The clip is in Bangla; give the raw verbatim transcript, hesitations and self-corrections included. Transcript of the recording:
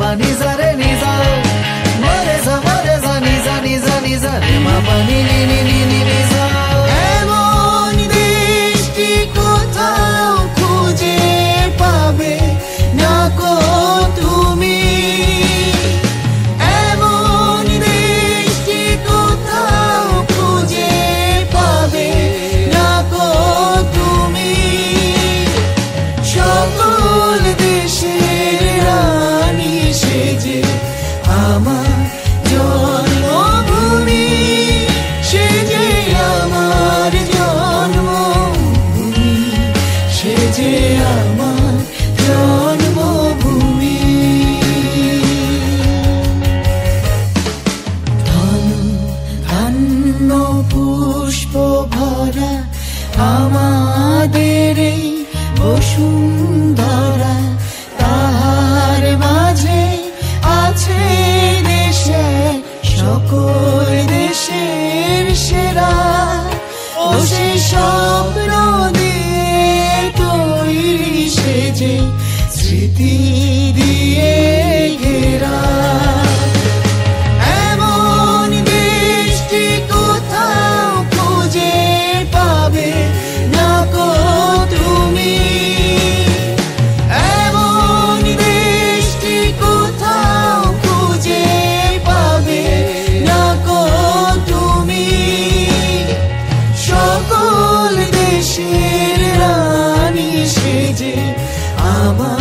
pa ni za re ni za ma re za ma re za ni za ni za ni za re ma pa ni ni ni ni ni ni za এমন দেশটি কোথাও খুঁজে পাবে না কো তুমি এমন দেশটি কোথাও খুঁজে পাবে না কো তুমি সকল দেশের রানী সেজে আমার জন্মভূমি সেজে আমার জন্মভূমি সেজে আমার জন্মভূমি ধন ধান্য পুষ্প ভরা আমাদের এই বসুন্ধরা তাহার মাঝে আছে দেশে সকল দেশের সেরা ও সে স্বপ্ন দিয়ে তৈরি সেজে স্মৃতি দিয়ে ঘেরা এমন দেশটি কোথাও খুঁজে পাবে না কো তুমি এমন দেশটি কোথাও খুঁজে পাবে না কো তুমি সকল দেশের রানী সেজে আমার